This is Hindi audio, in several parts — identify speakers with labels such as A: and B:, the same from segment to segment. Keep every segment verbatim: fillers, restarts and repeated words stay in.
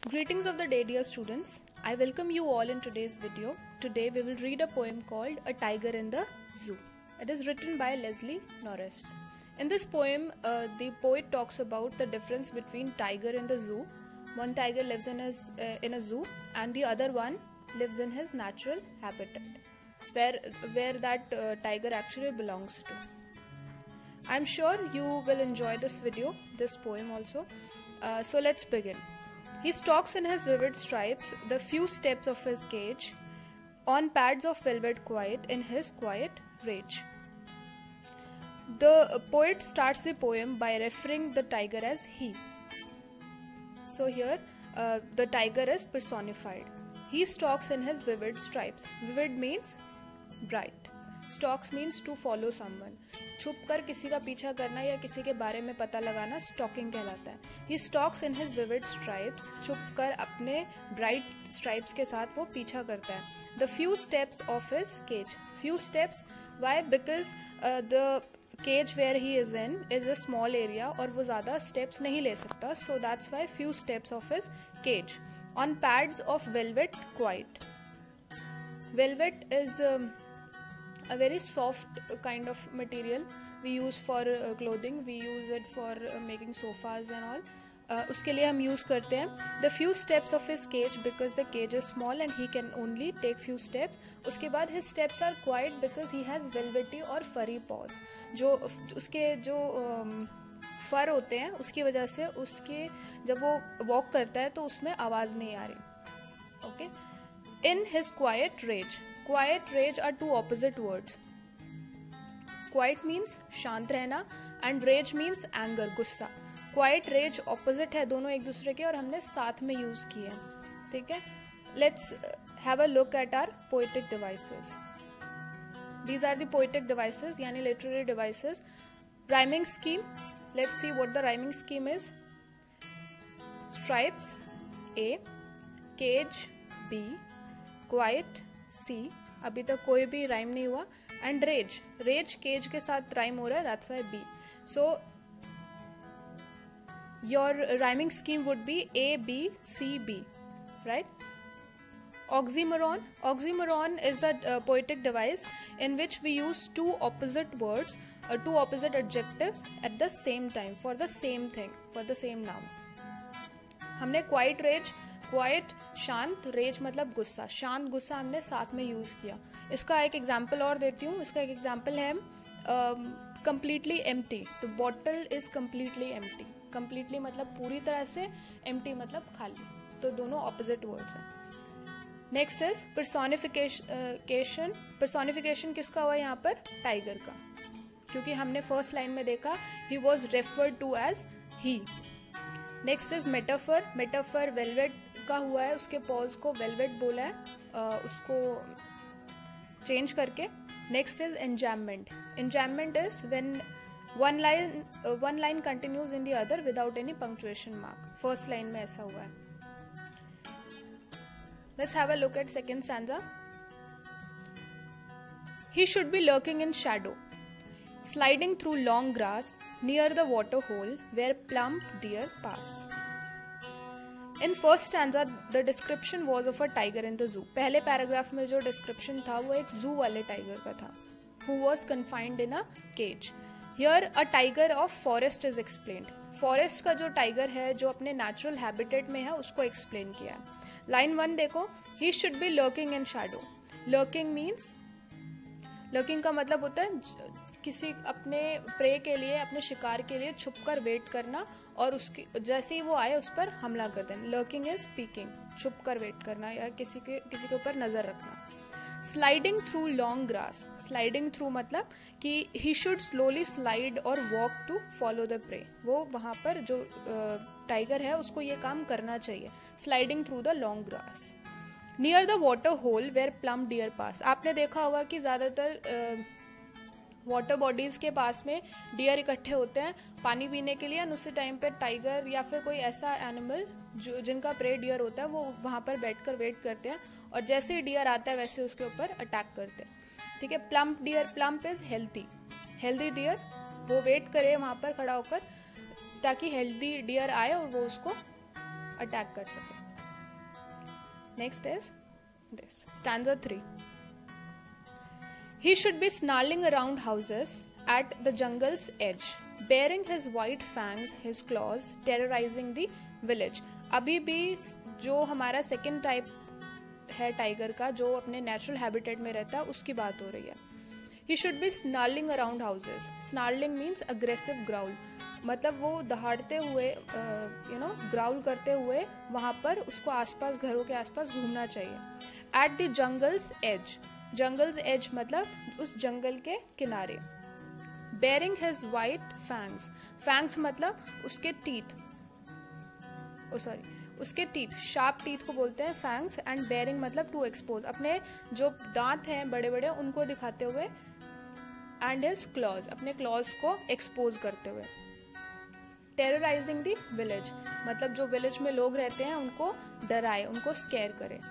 A: Greetings of the day, dear students. I welcome you all in today's video. Today we will read a poem called A Tiger in the Zoo. It is written by Leslie Norris. In this poem, uh, the poet talks about the difference between tiger in the zoo. One tiger lives in, his, uh, in a zoo and the other one lives in his natural habitat, where, where that uh, tiger actually belongs to. I'm sure you will enjoy this video, this poem also. Uh, so let's begin. He stalks in his vivid stripes the few steps of his cage, on pads of velvet quiet in his quiet rage. The poet starts the poem by referring the tiger as he. So here uh, the tiger is personified. He stalks in his vivid stripes. Vivid means bright. Stalks means to follow someone. छुप कर किसी का पीछा करना या किसी के बारे में पता लगाना स्टॉकिंग कहलाता है. He stalks in his vivid stripes. छुप कर अपने bright stripes के साथ वो पीछा करता है. The few steps of his cage. Few steps. Why? Because uh, the cage where he is in is a small area और वो ज़्यादा steps नहीं ले सकता. So that's why few steps of his cage. On pads of velvet quiet. Velvet is um, a very soft kind of material we use for uh, clothing. We use it for uh, making sofas and all. Uh, उसके लिए हम use करते हैं. The few steps of his cage because the cage is small and he can only take few steps. उसके बाद his steps are quiet because he has velvety और furry paws. जो उसके जो um, फर होते हैं उसकी वजह से उसके जब वो walk करता है तो उसमें आवाज़ नहीं आ रही. Okay? In his quiet rage. Quiet, rage are two opposite words. Quiet means शांत रहना and rage means anger, गुस्सा. Quiet, rage opposite है दोनों एक दूसरे के और हमने साथ में use किए हैं. ठीक है? Let's have a look at our poetic devices. These are the poetic devices यानी literary devices. Rhyming scheme. Let's see what the rhyming scheme is. Stripes A, cage B, quiet C. अभी तक कोई भी राइम नहीं हुआ. एंड रेज रेज केज के साथ राइम हो रहा है. That's why B. So your rhyming scheme would be A B C B. Right. Oxymoron. Oxymoron is a uh, poetic device in which we use two opposite words, uh, two opposite adjectives at the same time for the same thing, for the same noun. हमने quiet rage, क्वाइट शांत, रेज मतलब गुस्सा, शांत गुस्सा हमने साथ में यूज़ किया. इसका एक एग्जाम्पल और देती हूँ. इसका एक एग्जाम्पल है कम्प्लीटली एम्प्टी. तो bottle is completely empty. Completely मतलब पूरी तरह से, एम्प्टी मतलब खाली. तो दोनों ऑपोजिट वर्ड्स हैं. Next is personification. पर्सोनिफिकेशन किसका हुआ यहाँ पर? टाइगर का, क्योंकि हमने फर्स्ट लाइन में देखा he was referred to as he. Next is metaphor. Metaphor velvet का हुआ है, उसके पॉज को वेलवेट बोला है, uh, उसको चेंज करके. Next is enjambment. Enjambment is when one line one line continues in the other without any punctuation mark. First line में ऐसा हुआ है. Let's have a look at second stanza. He should be lurking in shadow, sliding through long grass near the water hole where plump deer pass. In first stanza the description was of a tiger in the zoo. पहले पैराग्राफ में जो description था वो एक zoo वाले टाइगर का था, who was confined in a cage. Here a tiger of forest is explained. Forest का जो टाइगर है जो अपने natural habitat में है उसको explain किया है. Line वन देखो. He should be lurking in shadow. Lurking means, lurking का मतलब होता है किसी अपने प्रे के लिए, अपने शिकार के लिए छुपकर वेट करना और उसकी जैसे ही वो आए उस पर हमला कर देना. लर्किंग इज पीकिंग, छुपकर वेट करना या किसी के किसी के ऊपर नज़र रखना. Sliding through long grass. Sliding through मतलब कि ही शुड स्लोली स्लाइड और walk to follow the prey. वो वहाँ पर जो टाइगर है उसको ये काम करना चाहिए. Sliding through the long grass. Near the water hole where plum deer pass. आपने देखा होगा कि ज़्यादातर वाटर बॉडीज़ के पास में डियर इकट्ठे होते हैं पानी पीने के लिए. उसी टाइम पर टाइगर या फिर कोई ऐसा एनिमल जो जिनका प्रे डियर होता है वो वहाँ पर बैठकर वेट करते हैं और जैसे ही डियर आता है वैसे उसके ऊपर अटैक करते हैं. ठीक है. Plump deer. Plump is healthy. Healthy deer वो वेट करे वहाँ पर खड़ा होकर ताकि हेल्दी डियर आए और वो उसको अटैक कर सके. Next is this. Stanza three. He should be snarling around houses at the jungle's edge, bearing his white fangs, his claws, terrorizing the village. अभी भी जो हमारा second type है टाइगर का, जो अपने नेचुरल हैबिटेट में रहता है, उसकी बात हो रही है. He should be snarling around houses. Snarling means aggressive growl. मतलब वो दहाड़ते हुए, यू नो, ग्राउल करते हुए वहाँ पर उसको आसपास, घरों के आसपास घूमना चाहिए. At the jungle's edge. Jungle's edge मतलब उस जंगल के किनारे. Bearing his white fangs. Fangs मतलब उसके teeth. ओ सॉरी उसके टीथ, शार्प टीथ को बोलते हैं फैंग्स. एंड बेयरिंग मतलब टू एक्सपोज, अपने जो दांत हैं बड़े बड़े उनको दिखाते हुए. एंड हिज क्लॉज, अपने क्लॉज को एक्सपोज करते हुए. टेरराइजिंग द विलेज मतलब जो विलेज में लोग रहते हैं उनको डराए, उनको स्केयर करे.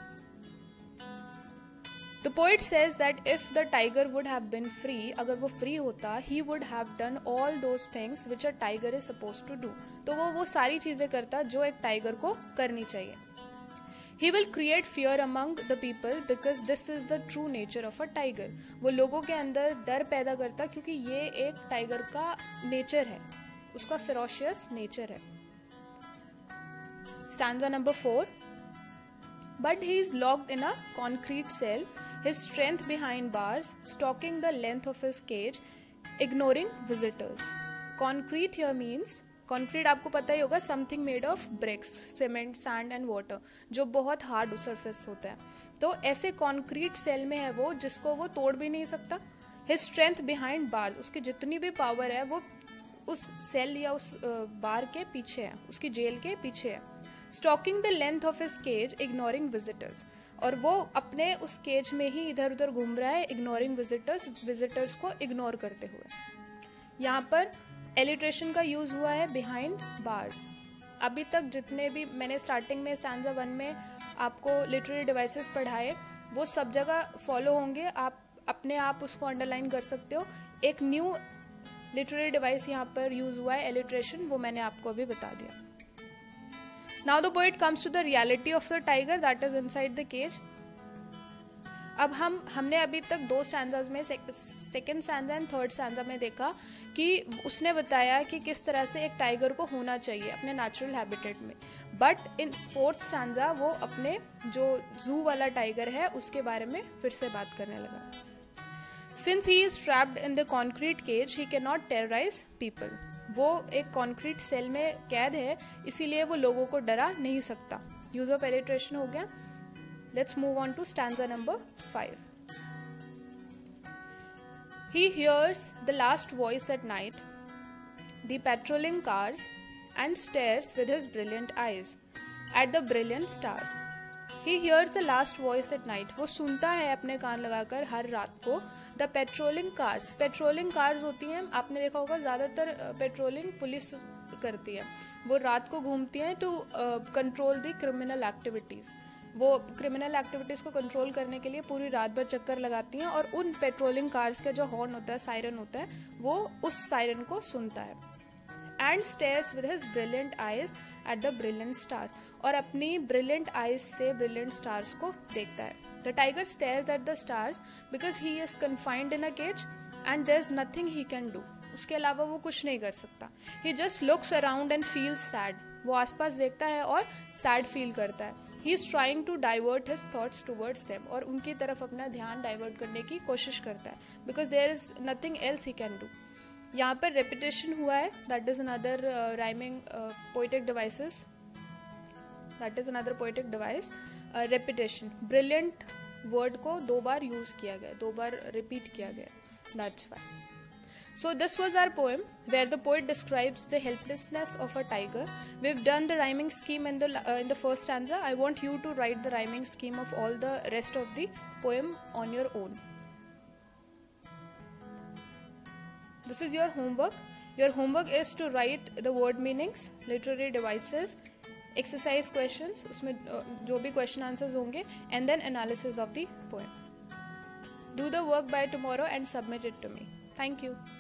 A: The poet says that if the tiger would have been free, अगर वो free होता, he would have done all those things which a tiger is supposed to do. तो वो वो सारी चीजें करता जो एक टाइगर को करनी चाहिए. He will create fear among the people because this is the true nature of a tiger. वो लोगों के अंदर डर पैदा करता क्योंकि ये एक टाइगर का नेचर है, उसका ferocious नेचर है. Stanza number four. But he is locked in a concrete cell, his strength behind bars, stalking the length of his cage, ignoring visitors. Concrete here means, concrete आपको पता ही होगा, something made of bricks, cement, sand and water, जो बहुत hard surface होता है. तो ऐसे concrete cell में है वो, जिसको वो तोड़ भी नहीं सकता. His strength behind bars, उसकी जितनी भी power है वो उस सेल या उस बार के पीछे है, उसकी जेल के पीछे है. Stalking the length of his cage, ignoring visitors. और वो अपने उस केज में ही इधर उधर घूम रहा है, ignoring visitors, visitors को इग्नोर करते हुए. यहाँ पर alliteration का यूज हुआ है behind bars. अभी तक जितने भी मैंने स्टार्टिंग में स्टैंजा वन में आपको लिटरेरी डिवाइसेस पढ़ाए, वो सब जगह फॉलो होंगे. आप अपने आप उसको अंडरलाइन कर सकते हो. एक न्यू लिटरेरी डिवाइस यहाँ पर यूज हुआ है, alliteration, वो मैंने आपको अभी बता दिया. Now the poet comes to the reality of the tiger that is inside the cage. अब हम हमने अभी तक दो स्टैंजाज में, second stanza and third stanza में देखा कि उसने बताया कि किस तरह से एक टाइगर को होना चाहिए अपने नेचुरल हैबिटेट में. बट इन फोर्थ स्टैंजा वो अपने जो जू वाला टाइगर है उसके बारे में फिर से बात करने लगा. Since he is trapped in the concrete cage, he cannot terrorize people. वो एक कॉन्क्रीट सेल में कैद है, इसीलिए वो लोगों को डरा नहीं सकता. यूज ऑफ एलिट्रेशन हो गया. Let's move on to stanza number five. He hears the last voice at night, the patrolling cars, and stares with his brilliant eyes at the brilliant stars. He hears the last voice at night. वो सुनता है अपने कान लगाकर हर रात को. The patrolling cars. Patrolling cars होती हैं, आपने देखा होगा ज़्यादातर पेट्रोलिंग पुलिस करती है. वो रात को घूमती हैं to control the criminal activities. वो क्रिमिनल एक्टिविटीज़ को कंट्रोल करने के लिए पूरी रात भर चक्कर लगाती हैं. और उन पेट्रोलिंग कार्स का जो हॉर्न होता है, सायरन होता है, वो उस सायरन को सुनता है. And stares with his brilliant eyes at the brilliant stars. और अपनी brilliant eyes से brilliant stars को देखता है. The tiger stares at the stars because he is confined in a cage and there's nothing he can do. उसके अलावा वो कुछ नहीं कर सकता. He just looks around and feels sad. वो आसपास देखता है और sad feel करता है. He is trying to divert his thoughts towards them. और उनकी तरफ अपना ध्यान डाइवर्ट करने की कोशिश करता है. Because there is nothing else he can do. यहाँ पर रेपिटेशन हुआ है, that is another rhyming poetic devices, that is another poetic device. Repetition, brilliant word को दो बार यूज किया गया, दो बार रिपीट किया गया, that's why. So this was our poem where the poet describes the helplessness of a tiger. We've done the rhyming scheme in the uh, in the first stanza. I want you to write the rhyming scheme of all the rest of the poem on your own. This is your homework. Your homework is to write the word meanings, literary devices, exercise questions, उसमें जो भी question answers होंगे, and then analysis of the poem. Do the work by tomorrow and submit it to me. Thank you.